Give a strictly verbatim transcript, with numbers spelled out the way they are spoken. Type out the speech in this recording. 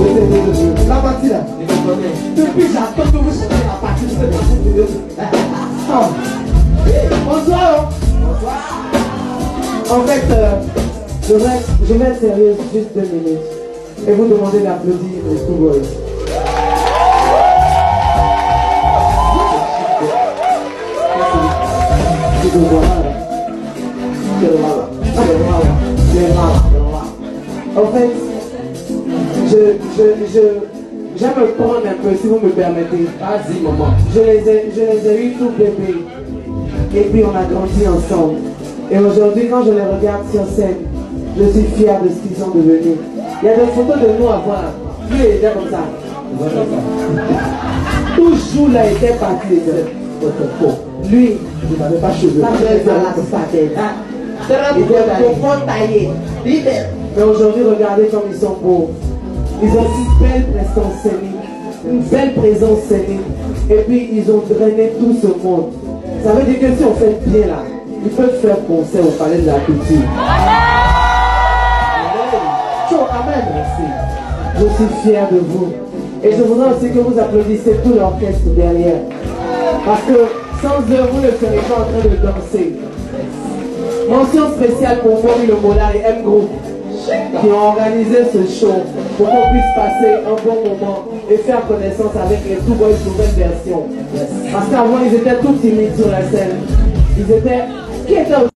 La partie là. Depuis j'attends que vous chantez la partie de cette chanson. Bonsoir. Bonsoir. En fait, euh, je, vais, je vais être sérieuse juste deux minutes et vous demander d'applaudir les Schoolboys. En fait, je, je, je, j'aime me prendre un peu, si vous me permettez. Vas-y, maman. Je les ai, je les ai eu tout bébés. Et puis on a grandi ensemble. Et aujourd'hui, quand je les regarde sur scène, je suis fier de ce qu'ils sont devenus. Il y a des photos de nous à voir. Lui, il était comme ça. Toujours là, il était parti. Lui, il n'avait pas cheveux. Il était taillé. Mais aujourd'hui, regardez comme ils sont beaux. Ils ont une belle présence scénique, une belle présence scénique. Et puis, ils ont drainé tout ce monde. Ça veut dire que si on fait bien là, ils peuvent faire concert au Palais de la Culture. Amen. Merci. Je suis fier de vous. Et je voudrais aussi que vous applaudissiez tout l'orchestre derrière. Parce que sans eux, vous ne serez pas en train de danser. Mention spéciale pour Mori Le Mola et M Group qui ont organisé ce show pour qu'on puisse passer un bon moment et faire connaissance avec les Two Boys nouvelle version. Parce qu'avant, ils étaient tout timides sur la scène. Ils étaient... Qui était